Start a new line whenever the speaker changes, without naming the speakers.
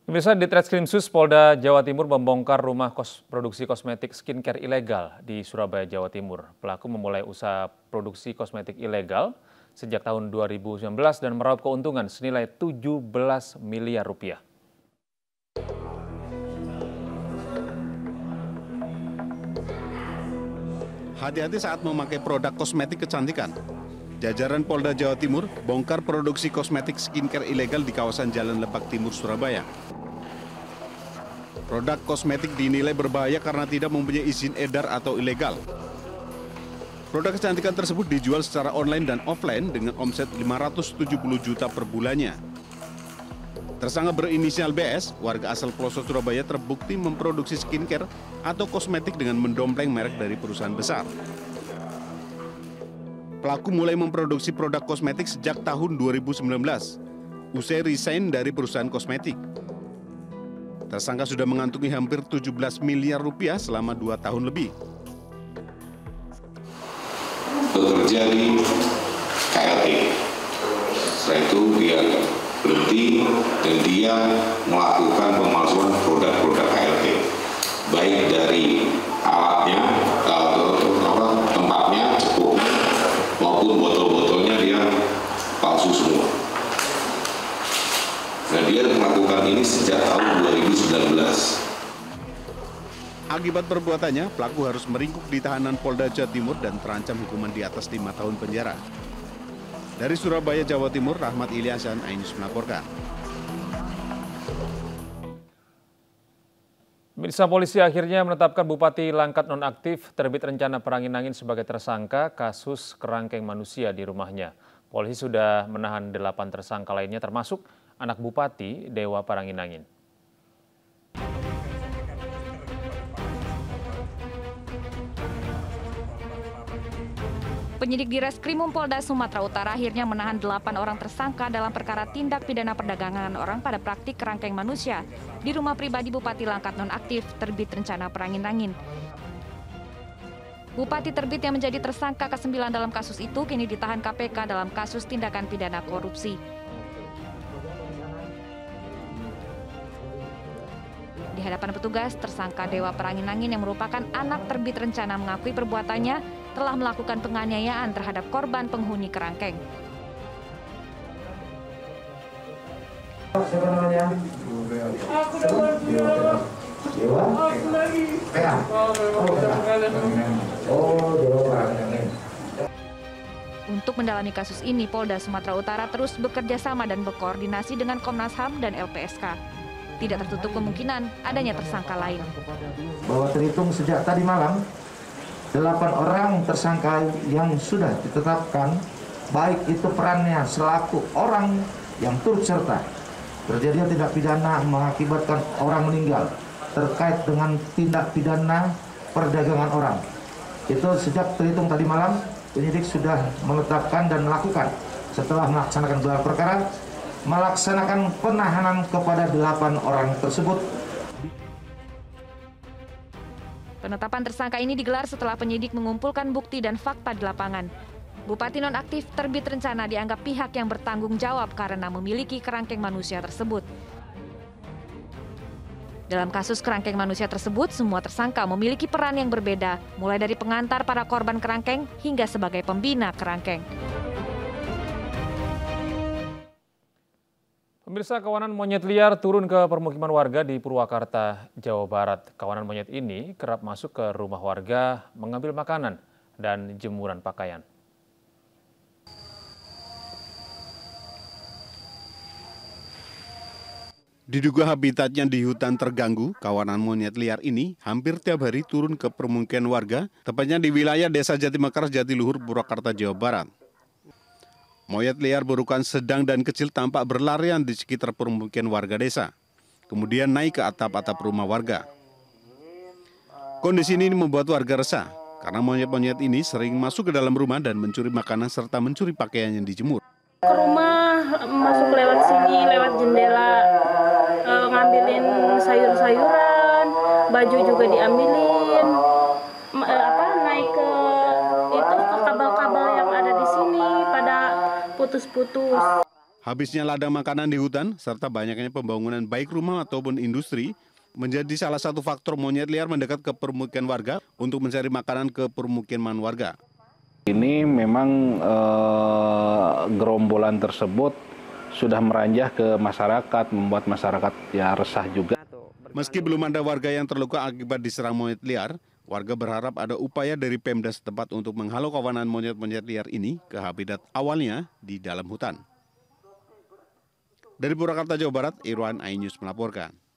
Pemirsa, Ditreskrimsus Polda Jawa Timur membongkar rumah produksi kosmetik skincare ilegal di Surabaya, Jawa Timur. Pelaku memulai usaha produksi kosmetik ilegal sejak tahun 2019 dan meraup keuntungan senilai 17 miliar rupiah.
Hati-hati saat memakai produk kosmetik kecantikan. Jajaran Polda Jawa Timur bongkar produksi kosmetik skincare ilegal di kawasan Jalan Lebak Timur, Surabaya. Produk kosmetik dinilai berbahaya karena tidak mempunyai izin edar atau ilegal. Produk kecantikan tersebut dijual secara online dan offline dengan omset 570 juta per bulannya. Tersangka berinisial BS, warga asal pelosok Surabaya, terbukti memproduksi skincare atau kosmetik dengan mendompleng merek dari perusahaan besar. Pelaku mulai memproduksi produk kosmetik sejak tahun 2019, usai resign dari perusahaan kosmetik. Tersangka sudah mengantongi hampir 17 miliar rupiah selama 2 tahun lebih.
Bekerja di KLT. Setelah itu dia berhenti dan dia melakukan pemalsuan produk-produk KLT. Baik dari alatnya, tempatnya, cepuknya, maupun botol-botolnya dia palsu semua. Nah, dia melakukan ini sejak tahun 2019.
Akibat perbuatannya, pelaku harus meringkuk di tahanan Polda Jawa Timur dan terancam hukuman di atas 5 tahun penjara. Dari Surabaya, Jawa Timur, Rahmat Ilyasan, Ainus melaporkan.
Pemirsa, polisi akhirnya menetapkan Bupati Langkat nonaktif terbit rencana Parangin-Angin sebagai tersangka kasus kerangkeng manusia di rumahnya. Polisi sudah menahan 8 tersangka lainnya termasuk anak Bupati Dewa Parangin-Angin.
Penyidik di Reskrimum Polda Sumatera Utara akhirnya menahan 8 orang tersangka dalam perkara tindak pidana perdagangan orang pada praktik kerangkeng manusia di rumah pribadi Bupati Langkat nonaktif terbit rencana Parangin-Angin. Bupati terbit yang menjadi tersangka ke-9 dalam kasus itu kini ditahan KPK dalam kasus tindakan pidana korupsi. Di hadapan petugas, tersangka Dewa Parangin-Angin yang merupakan anak terbit rencana mengakui perbuatannya telah melakukan penganiayaan terhadap korban penghuni kerangkeng. Untuk mendalami kasus ini, Polda Sumatera Utara terus bekerja sama dan berkoordinasi dengan Komnas HAM dan LPSK. Tidak tertutup kemungkinan adanya tersangka lain.
Bahwa terhitung sejak tadi malam, 8 orang tersangka yang sudah ditetapkan, baik itu perannya selaku orang yang turut serta terjadinya tindak pidana mengakibatkan orang meninggal terkait dengan tindak pidana perdagangan orang. Itu sejak terhitung tadi malam, penyidik sudah menetapkan dan melakukan setelah melaksanakan gelar perkara, melaksanakan penahanan kepada 8 orang tersebut.
Penetapan tersangka ini digelar setelah penyidik mengumpulkan bukti dan fakta di lapangan. Bupati nonaktif terbit rencana dianggap pihak yang bertanggung jawab karena memiliki kerangkeng manusia tersebut. Dalam kasus kerangkeng manusia tersebut, semua tersangka memiliki peran yang berbeda, mulai dari pengantar para korban kerangkeng hingga sebagai pembina kerangkeng.
Pemirsa, kawanan monyet liar turun ke permukiman warga di Purwakarta, Jawa Barat. Kawanan monyet ini kerap masuk ke rumah warga, mengambil makanan dan jemuran pakaian.
Diduga habitatnya di hutan terganggu, kawanan monyet liar ini hampir tiap hari turun ke permukiman warga, tepatnya di wilayah Desa Jatimekar, Jatiluhur, Purwakarta, Jawa Barat. Monyet liar berukuran sedang dan kecil tampak berlarian di sekitar permukiman warga desa, kemudian naik ke atap-atap rumah warga. Kondisi ini membuat warga resah, karena monyet-monyet ini sering masuk ke dalam rumah dan mencuri makanan serta mencuri pakaian yang dijemur.
Ke rumah, masuk lewat sini, lewat jendela, ngambilin sayur-sayuran, baju juga diambilin, naik ke kabel-kabel yang ada di sini pada putus-putus.
Habisnya ladang makanan di hutan, serta banyaknya pembangunan baik rumah ataupun industri, menjadi salah satu faktor monyet liar mendekat ke permukiman warga untuk mencari makanan ke permukiman warga.
Ini memang gerombolan tersebut sudah meranjah ke masyarakat, membuat masyarakat ya resah juga.
Meski belum ada warga yang terluka akibat diserang monyet liar, warga berharap ada upaya dari Pemda setempat untuk menghalau kawanan monyet-monyet liar ini ke habitat awalnya di dalam hutan. Dari Purwakarta, Jawa Barat, Irwan iNews melaporkan.